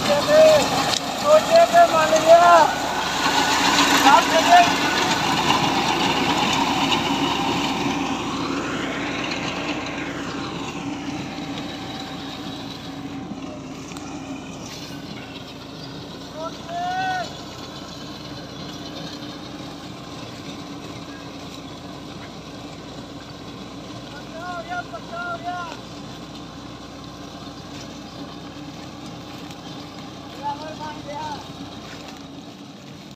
सोचे पे मान लिया आप चलिए पक्का हो गया